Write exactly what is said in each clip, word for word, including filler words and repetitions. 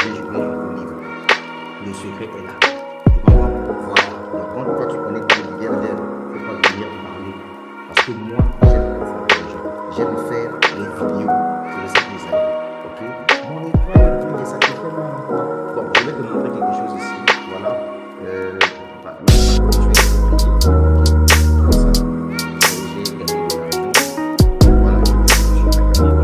je vais au livre. Le secret est là. Tu comprends? Voilà. Donc, quand toi tu connais tes milliardaires, il ne faut pas venir parler. Parce que moi, j'aime confronter les gens. J'aime faire les vidéos. C'est le simple des amis. Ok? Mon écran est plus ça te fait mal. Bon, je vais te montrer quelque chose ici. Voilà. Euh, bah, je vais t'expliquer. Comme ça. J'ai gagné de l'argent. Voilà, je vais sur ma caméra.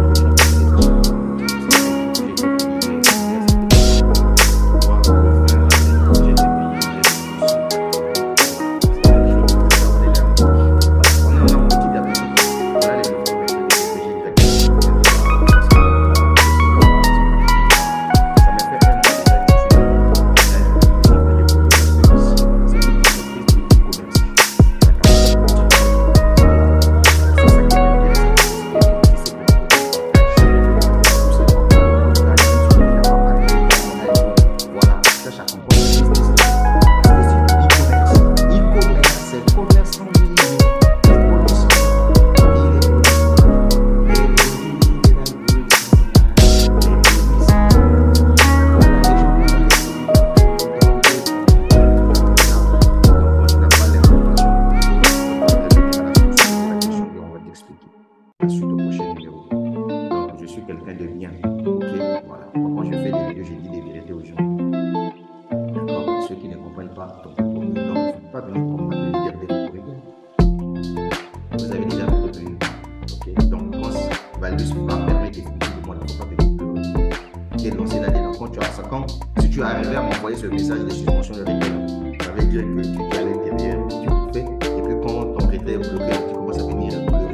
Suite au prochain numéro. Donc, je suis quelqu'un de bien. Ok, voilà. Quand je fais des vidéos, je dis des vérités aux gens. D'accord? Ceux qui ne comprennent pas, donc, donc il ne faut pas venir comprendre le leader des rigoler. Vous avez déjà retenu. Ok, donc, quand Valdus va permettre définitivement, il ne faut pas venir pleurer. Dénoncer la dénonce. Quand tu as ça, quand si tu arrives à m'envoyer ce message de suspension de règlement, ça veut dire que tu es à l'intérieur, tu le fais, et puis quand ton réglé est bloqué, tu commences à venir pleurer.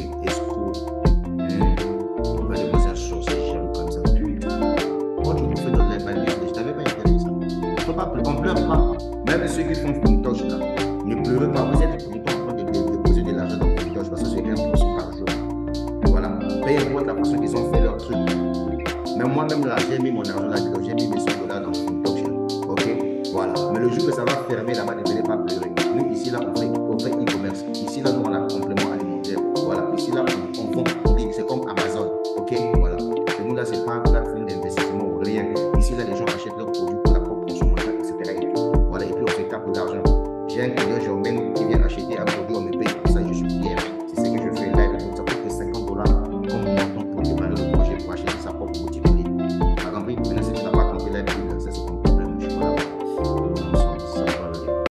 On ne pleure pas. Même ceux qui font Funtosh là, ne pleurez pas. Vous êtes en train de déposer de l'argent dans Funtosh parce que c'est un pour cent par jour. Voilà. Peu importe la façon qu'ils ont fait leur truc. Même moi-même là, j'ai mis mon argent là-dedans. J'ai mis mes cent dollars dans Funtosh là. Ok? Voilà. Mais le jour que ça va fermer là-bas, ne venez pas pleurer. Nous ici là, on fait e-commerce. Ici là, nous on a complément alimentaire. Voilà. Ici là, on vend. C'est comme Amazon. Ok? Voilà. Et nous là, c'est pas un plateforme d'investissement ou rien. Ici là, les gens achètent leurs produits pour la propre consommation. Voilà, et puis on fait tape d'argent. J'ai un client, je qui vient acheter un produit, on